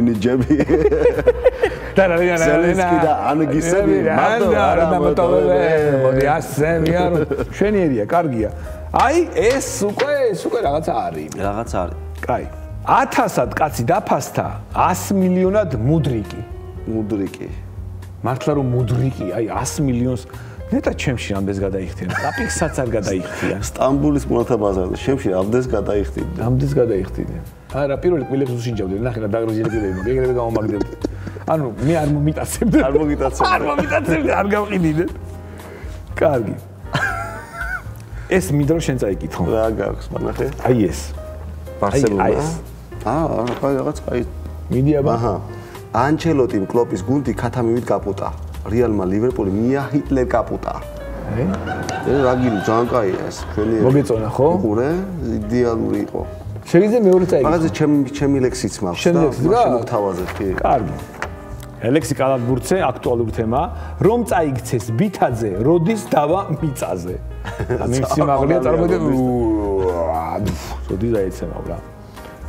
მინიჯები. ზელენსკი და ანგისები მარტო არა მოტოვებ. მოდი ასე მიარო. შვენიერია, კარგია. აი ეს უკვე რაღაცა არის. რაღაც არის. კაი. 1000-ად კაცი დაფასდა 100 მილიონად მუდრიკი. მუდრიკი. მართლა რომ მუდრიკი, აი 100 მილიონს ნეტა ჩემში ამდენს გადაიხდიან. კაპიქსაც არ გადაიხდიან. სტამბულის მონათაბაზარზე შემში ამდენს გადაიხდიან. ამდენს გადაიხდიან. არა, პირველი კვილებს უშინჯავდნენ, ნახე რა დაგროჟილებები, ეგრევე გამომაგდებდი. ანუ მე არ მომიტაცებდი. არ მომიტაცებდი, არ გავყიდიდნენ. კარგი. ეს მინდა რომ შენ წაიკითხო. რა გაქვს, მანახე? აი ეს. ბარსელონა. რაღაც კაი. მიდი აბა. აჰა. ანჩელოტიმ კლოპის გუნდი ქათამივით კაპუტა. რეალმა ლივერპული მია ჰიტლერ კაპუტა. რა გილი ძალიან კაია ეს. ჩვენი მოგწონა ხო? უყურე, იდეალური იყო. შეიძლება მეორე წაიკითხო. მაგაზე ჩემი ლექსიც მაქვს და მაშინ თავაზე კი. კარგი. ლექსი კალათბურთზე აქტუალური თემა, რომ წაიქცეს ბითაძე, როდის დავა მიწაზე. ამის სიმაღლეა წარმოიდგინე. როდის დაეცემა რა.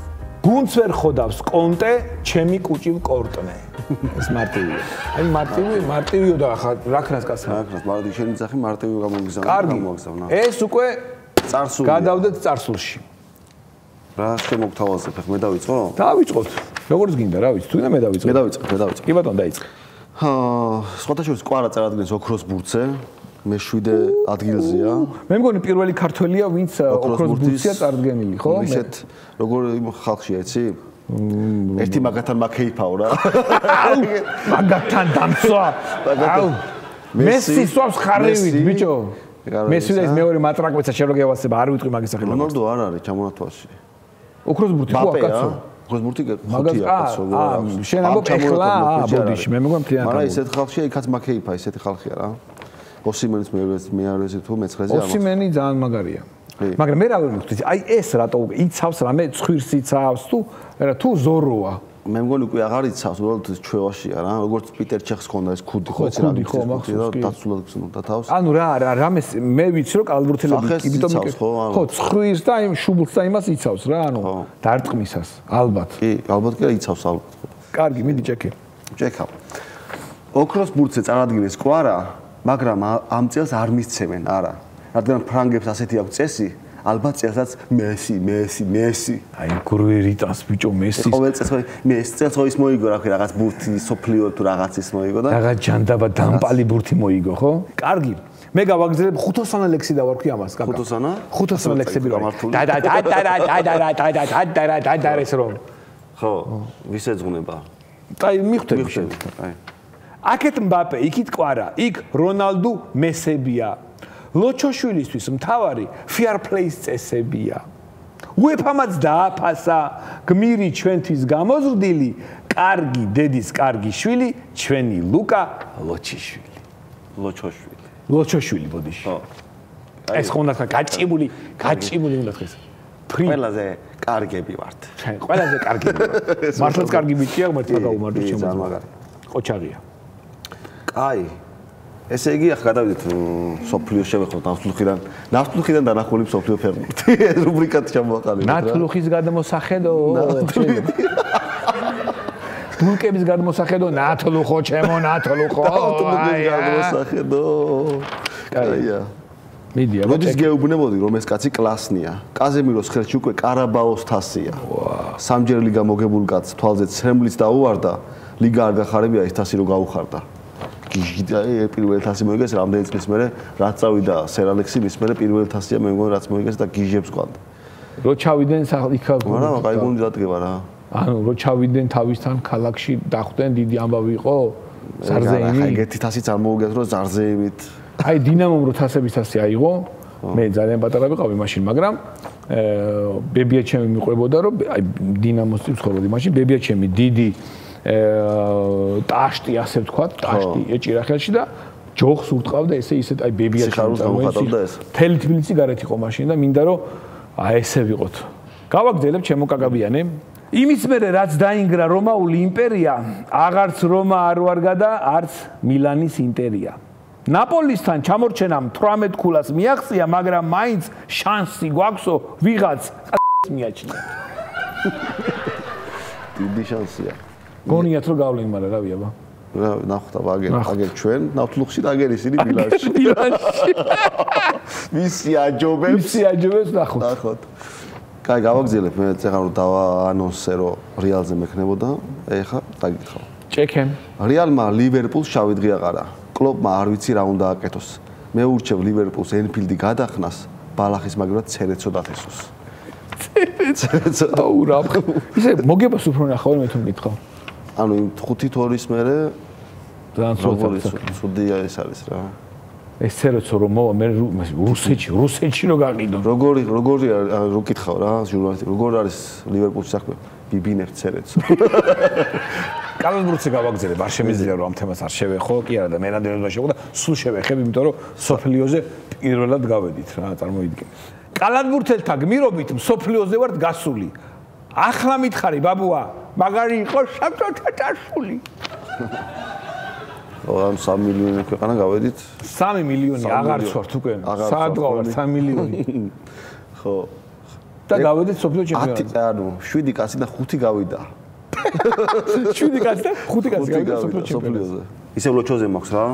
გუნდს ვერ ხოდავს კონტე, ჩემი კუჭი მკორტნე. ეს მარტივია. აი მარტივიო და ახლა რა ქნას კაცმა. რა ქნას, მაგრამ შენი ძახი მარტივი გამოგიზავნა. ეს უკვე წარსული. გადავდეთ წარსულში. რა შემოგთავაზებ, ახლა მე დავიწყო? დავიწყოთ. როგორც გინდა, რა ვიცი, თუ და მე დავიწყო. მე დავიწყე. კი ბატონო, დაიწყე. სხვათა შორის კვარა წარადგენს ოქროს ბურთზე. მე 7 ადგილზეა. მე მგონი პირველი ქართველია, ვინც ოქროს ბურთზეა წარდგენილი, ხო? ისეთ როგორ ხალხია, იცი? ერთი მაგათან მაქეიფაო რა. მაგათან დამცვა. მესი სვავს ხარივით, ბიჭო. მესი და ის მეორე მატრაკვეცა შენ რო გევასება, არ ვიტყვი მაგის სახელს. რონალდო არ არის ჩამონათვალში. ოქროს ბურთი ხო კაცო? ოქროს ბურთი ხუთია კაცო. შენ ამბობ ეხლა ბოდიში, მე მეგონა მთლიანად. მაგრამ ისეთ ხალხია, იქაც მაქეიფა, ისეთი ხალხია რა. ოსიმენის მეარეზე თუ მეცხრეზე ამას. ოსიმენი ძალიან მაგარია. მაგრამ მე რა ვერ მივხვდი, აი ეს რატო იცავს რამე ცხვირს იცავს თუ ზოროა. მე მგონი უკვე აღარ იცავს, უბრალოდ ჩვევაშია რა, როგორც პიტერ ჩეხს ქონდა ეს ქუდი ხო ეს რა დაცულად გზნობდა თავს. ანუ რა რამეს მე ვიცი რომ კალბურთელები იმიტომ ხო ცხვირს და იმ შუბლს და იმას იცავს რა, ანუ დარტყმისას ალბათ. კი, ალბათ კი იცავს ალბათ. კარგი, მიდი ჩეკე. ჩეკავ. ოქროს ბურთზე წარადგინეს კვარა, მაგრამ ამ წელს არ მისცემენ, არა. რადგან ფრანგებს ასეთი აქვს წესი, ალბათ წელსაც მესი. აი გურვერიტას ბიჭო მესის. ყოველ წელს ის მოიგო რა ქვია, რაღაც ბურთი სოფლიო თუ რაღაცის მოიგო და რაღაც ჯანდაბა დამპალი ბურთი მოიგო, ხო? კარგი. მე გავაგზავნებ 500-ანა ლექსი დავარქვი ამას, კაკა. 500-ანა ლექსები რა. და ეს რომ. ხო, ვის ეძღვნება? აი მიხვდები შენ. აი. აქეთ მბაპე, იქით კვარა, იქ რონალდუ მესებია. ლოჩოშვილისთვის მთავარი fair play-ის წესებია. უეფამაც დააფასა გმირი ჩვენთვის გამოზრდილი, კარგი დედის კარგი შვილი, ჩვენი ლუკა ლოჩიშვილი. ლოჩოშვილი ბოდიში. ხო. ეს ხონდა გაჭიმული უნდა ხეს. ყველაზე კარგები ვართ. ყველაზე კარგები. მართლაც კარგი ბიჭია, მართლა გაუმარჯოს ჩემო. ყოჩაღია. აი ესე იგი ახლა გადავიდეთ სოფლიოს შევეხოთ ნავთლუხიდან დანახული სოფლიო ფეხბურთი რუბრიკად ჩამოვაყალიბეთ რა ნავთლუხის გადმოსახედო ბულკების გადმოსახედო ნავთლუხო ჩემო ნავთლუხო ნავთლუხის გადმოსახედო კაია მიდია მოდის გეუბნებოდი რომ ეს კაცი კლასნია კაზემიროს ხელში უკვე კარაბაოს თასია სამჯერ ლიგა მოგებულ კაცს თვალზე ცრემლიც დაუვარდა ლიგა არ გახარებია ეს თასი რო გაუხარდა პირველ თასი მოიგეს რამდენი წლის მერე რაც წავიდა სერალექსი მის მერე პირველ თასია მე მგონი რაც მოიგეს და გიჟებს ყვანდა რო ჩავიდნენ იქა მაგრამ კაი გუნდი დადგება რა ანუ რო ჩავიდნენ თავისთან ქალაქში დახვდნენ დიდი ამბავი იყო ზარზეიმი აი ეგეთი თასიც არ მოუგეს რომ ზარზეიმით აი დინამომ რო თასების თასი აიღო მე ძალიან პატარა ვიყავი მაშინ მაგრამ ბებია ჩემი მიყვებოდა რომ აი დინამოს ცხოვრობდი მაშინ ბებია ჩემი დიდი ტაშტი ასე ვთქვა, ტაშტი ეჭირა ხელში და ჯოხს ურტყავდა ესე ისეთ აი ბებია ჩამოხატავდა მთელი თბილისი გარეთ იყო მაშინ და მინდა რომ აი ესე ვიყოთ. გავაგრძელებ ჩემო კაკაბიანე. იმის მერე რაც დაინგრა რომაული იმპერია, აღარც რომა არ ვარგა და არც მილანის ინტერია. ნაპოლისთან ჩამორჩენამ 18 ქულას მიაღწია, მაგრამ მაინც შანსი გვაქვსო ვიღაც მიაჩნია. დიდი შანსია. გონიათ რომ გავლენ, მაგრამ რავი აბა. რა ნახოთ აგერ ჩვენ ნავთლუხში და აგერ ისინი მილანში. მისი აჯობებს ნახოთ. კაი გავაგზელებ მე ეხლა რომ დავაანონსე რომ რეალზე მექნებოდა ეხლა დაგითხავ. ჩეკენ. რეალმა ლივერპულს შავი დღე აყარა. კლოპმა არ ვიცი რა უნდა აკეთოს. მე ურჩევ ლივერპულს ენფილდი გადახნას, ბალახის მაგრად ცერეცო დათესოს. ცერეცო. აუ რა. ისე მოგებას უფრო ნახავ მე თუ მკითხავ. ანუ იმ 5-2-ის მერე ძალიან სუდია ეს არის რა. ეს ცერეცო რომ მოვა მე რუსეთში რო გაყიდო. როგორი რო კითხავ რა ჟურნალისტი როგორ არის ლივერპულში საქმე? ბიბინებს ცერეცო. კალენდრზე გავაგზავნე, არ შემიძლია რომ ამ თემას არ შევეხო, კი არა და მე რამდენადმე შევეხო და სულ შევეხებ, იმიტომ რომ სოფლიოზე პირველად გავედით რა, წარმოიდგინე. კალენდრთელთა გმირობით სოფლიოზე ვართ გასული. ახლა მითხარი ბაბუა, მაგარი იყო საბჭოთათასული. ამ 3 მილიონი ქვეყანა გავედით? 3 მილიონი აღარც ვართ უკვე. საადღავ ვართ 3 მილიონი. ხო. და გავედით სოფლიო ჩემპიონატზე. 10 ანუ 7 კაცი და 5 გავიდა. 7 კაცი და 5 კაცი გავიდა სოფლიო ჩემპიონატზე. ისე ლოჩოზე მაქვს რა.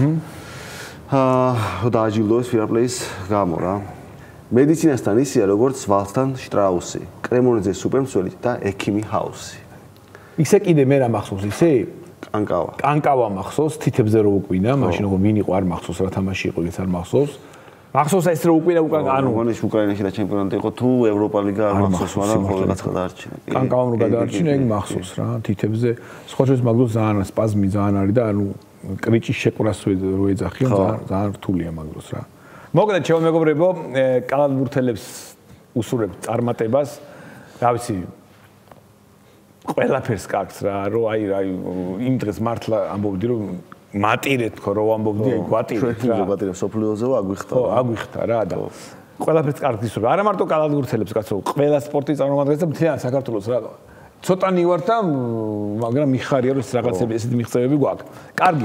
დააჯილდოეს ფირაპლეის გამო რა. მედიცინასთან ისია როგორც ვალთან შტრაუსი, კრემონიძეს სუპერმცველი და ექიმი ჰაუსი. ისე კიდე მე რა მახსოვს ისე? კანკავა. კანკავა მახსოვს, თითებზე რო უკვინა, მაშინ როგორ ვინ იყო არ მახსოვს რა თამაში იყო, ის არ მახსოვს. მახსოვს ეს რო უკვინა უკან ანუ გონიშ უკრაინაში და ჩემპიონატი იყო თუ ევროპა ლიგა არ მახსოვს, მაგრამ ხოლმე რაღაც გადაარჩინა. კანკავამ რო გადაარჩინა, ეგ მახსოვს რა, თითებზე. სხვა შორის მაგდროს ძალიან სპაზმი ძალიან არის და ანუ კრიჭის შეკვრას რო ეძახიან, ძალიან რთულია მაგდროს რა. მოკლედ ჩემო მეგობრებო, კალათბურთელებს უსურვებ წარმატებას. რა ვიცი ყველაფერს კარგს რა, რომ აი იმ დღეს მართლა ამბობდი რომ მატირეთ ხო რო ამბობდი აი გვატირეთ რა. ჩვენ გვატირებ სოფლიოზე აგვიხტა. ხო, აგვიხტა რა და ყველაფერს კარგს ისურვებ. არა მარტო კალათბურთელებს კაცო, ყველა სპორტის წარმომადგენელს და მთლიან საქართველოს რა. ცოტანი ვარ და მაგრამ მიხარია რომ რაღაცები ესეთი მიღწევები გვაქვს. კარგი.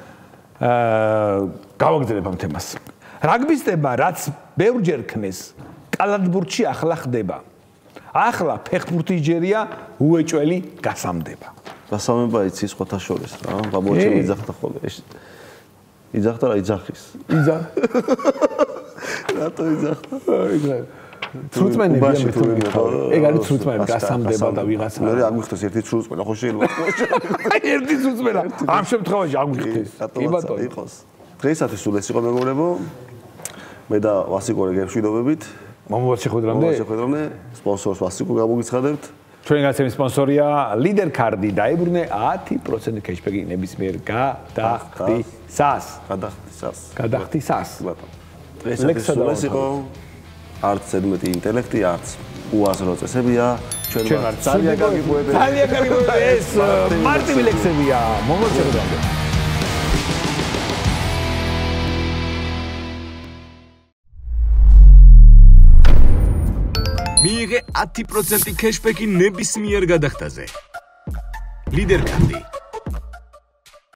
გავაგზავნებ ამ თემას. რაგბისტებმა რაც ბევრჯერ ქნეს, კალათბურთში ახლა ხდება. ახლა ფეხბურთის ჯერია უეჭველი გასამდება. გასამება იცი სხვათა შორის რა, ბაბუაჩემი იძახდა ხოლმე. იძახდა რა იძახის. რატო იძახდა? ცრუწმენები ეგ არის ცრუწმენები გასამდება და ვიღაცა. მე აგვიხდეს ერთი ცრუწმენა ხო შეიძლება? ერთი ცრუწმენა. ამ შემთხვევაში აგვიხდეს. კი ბატონო. იყოს. დღეისათვის სულ ეს იყო მეგობრებო. მე და ვასიკო გემშვიდობებით. მომავალ შეხვედრამდე სპონსორს ვასიკო გამოგიცხადებთ. ჩვენი გადაცემის სპონსორია ლიდერქარდი დაიბრუნე 10% ქეშბექი ნებისმიერ გადახდისას. გადახდისას. ლექსები იყო არც ზედმეტი ინტელექტი, არც უაზრო წესებია. ჩვენ ვართ ძალიან გაგიყვებით. ძალიან გაგიყვებით. ეს მარტივი ლექსებია. მომავალ შეხვედრამდე. მიიღე 10% ქეშბექი ნებისმიერ გადახდაზე. ლიდერქარდი